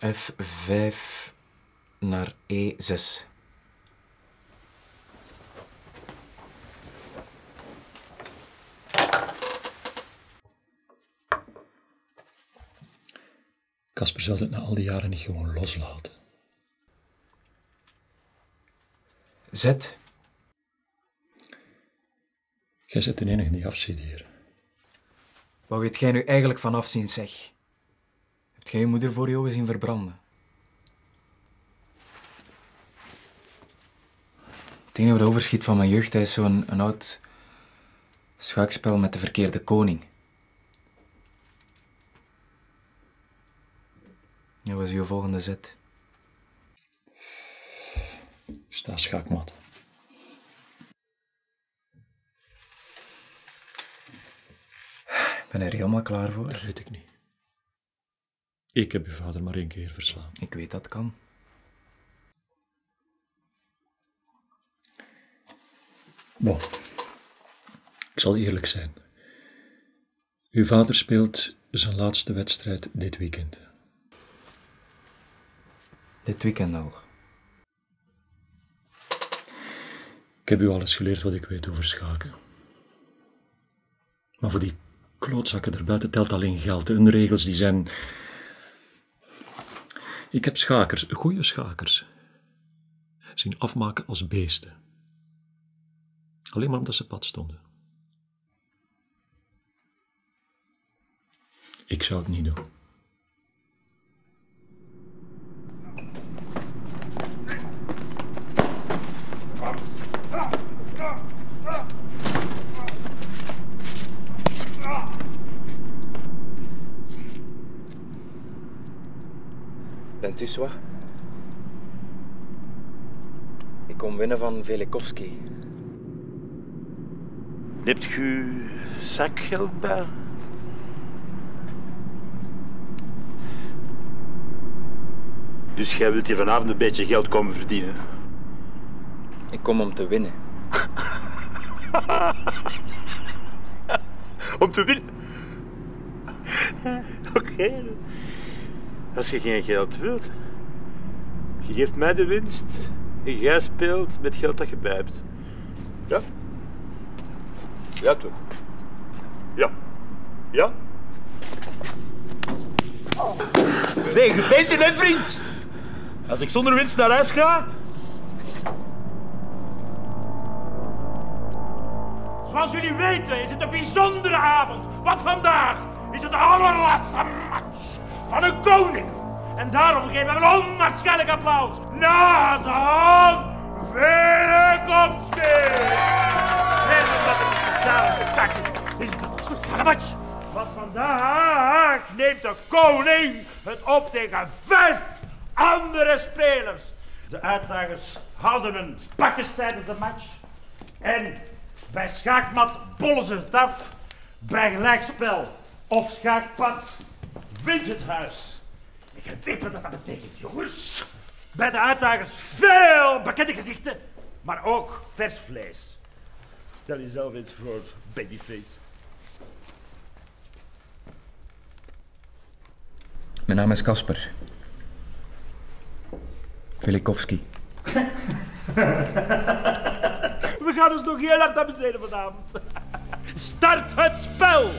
F5 naar E6. Casper zou het na al die jaren niet gewoon loslaten. Z. Jij bent de enige die afziet hier. Wat weet jij nu eigenlijk van afzien, zeg? Heb jij je moeder voor je ogen zien verbranden? Het enige wat overschiet van mijn jeugd is zo'n oud schaakspel met de verkeerde koning. Dat was uw volgende zet. Sta schaakmat. Ik ben er helemaal klaar voor. Dat weet ik niet. Ik heb uw vader maar 1 keer verslaan. Ik weet dat kan. Bon. Ik zal eerlijk zijn. Uw vader speelt zijn laatste wedstrijd dit weekend. Dit weekend al. Ik heb u alles geleerd wat ik weet over schaken. Maar voor die klootzakken erbuiten telt alleen geld. Hun regels die zijn... Ik heb schakers, goede schakers, zien afmaken als beesten. Alleen maar omdat ze pad stonden. Ik zou het niet doen. Bent u zwaar? Ik kom winnen van Velikovski. Hebt u zakgeld bij? Dus jij wilt hier vanavond een beetje geld komen verdienen? Ik kom om te winnen. Om te winnen? Oké. Als je geen geld wilt, je geeft mij de winst en jij speelt met geld dat je bij hebt. Ja? Ja, toch? Ja. Ja? Nee, je bent in, hè, vriend? Als ik zonder winst naar huis ga... Zoals jullie weten is het een bijzondere avond. Want vandaag is het de allerlaatste match van een koning. En daarom geven we een onwaarschijnlijk applaus. Nathan Velikovski! En omdat het een speciale dag is het een speciale match. Want vandaag neemt de koning het op tegen 5 andere spelers. De uitdagers houden een bakkes tijdens de match. En bij schaakmat bollen ze het af. Bij gelijkspel op schaakpad wint het huis. Ik weet wat dat betekent, jongens. Bij de uitdagers veel bekende gezichten, maar ook vers vlees. Stel jezelf eens voor, babyface. Mijn naam is Casper. Velikovski. We gaan ons nog heel hard amuseren vanavond. Start het spel!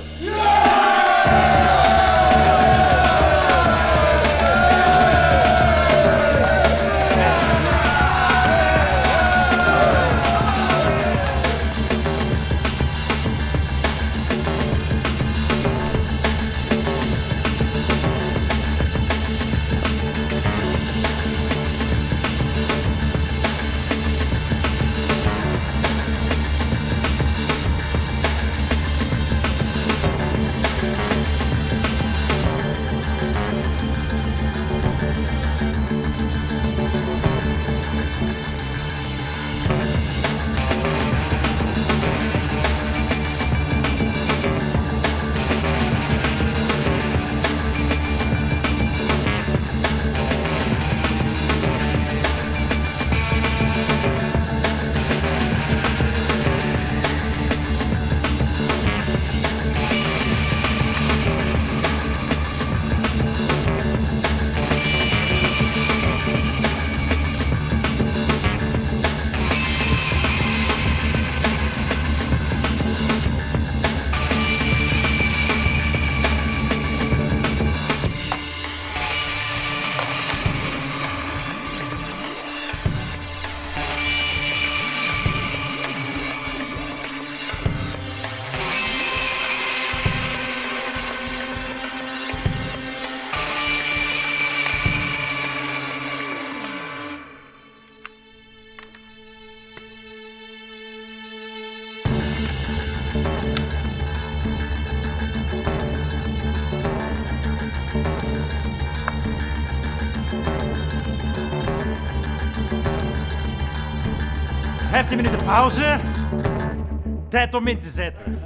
15 minuten pauze. Tijd om in te zetten.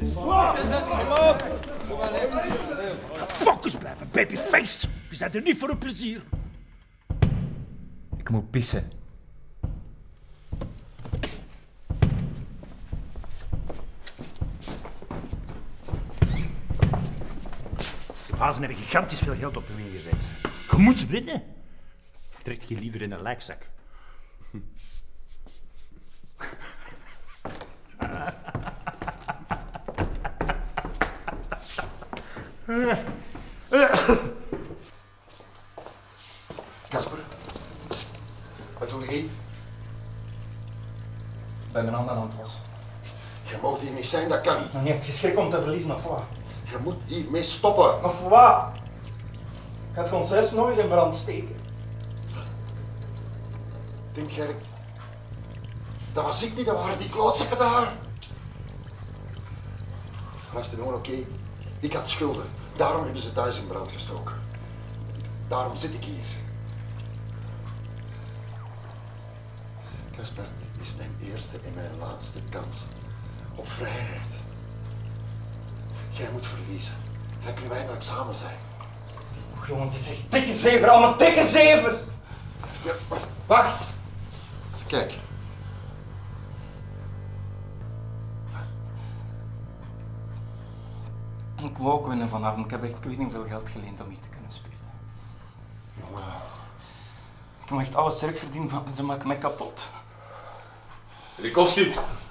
Focus blijven, babyface. Je bent er niet voor een plezier. Ik moet pissen. De hazen hebben gigantisch veel geld op hun ingezet. Je moet winnen. Of trekt je liever in een lijkzak? Kasper, wat doe je hier? Bij mijn handen aan het wassen. Je mag hier niet zijn, dat kan niet. Je hebt geschrik om te verliezen, of wat? Je moet hiermee stoppen. Of wat? Ik ga het concert nog eens in brand steken. Denk jij, dat was ik niet, dat waren die klootzakken daar. Luister jongen, oké. Ik had schulden. Daarom hebben ze thuis in brand gestoken. Daarom zit ik hier. Kasper, dit is mijn eerste en mijn laatste kans op vrijheid. Jij moet verliezen. En dan kunnen wij eindelijk samen zijn. Och jongen, het is echt dikke zever, allemaal dikke zevers! Ja, wacht! Kijk. Ik wou ook winnen vanavond. Ik heb echt, ik weet niet hoeveel geld geleend om hier te kunnen spelen. Jongen. Ik moet echt alles terugverdienen, ze maken mij kapot. Rikowski!